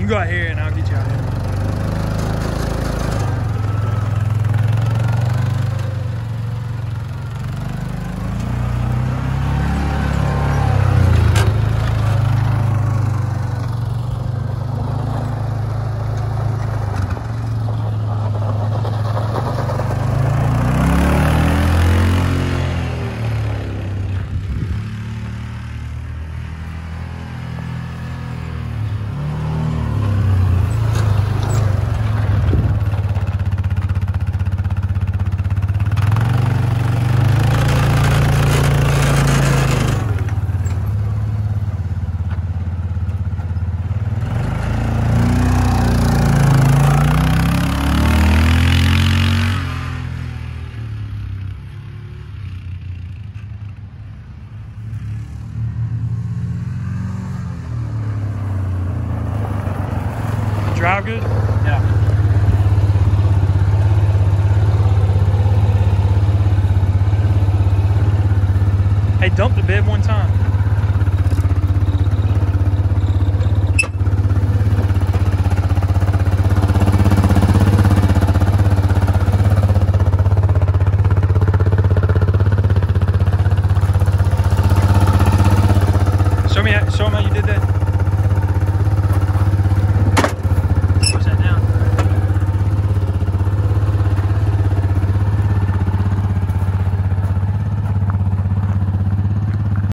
You go out here and I'll get you out here. Drive good? Yeah. Hey, dump the bed one time.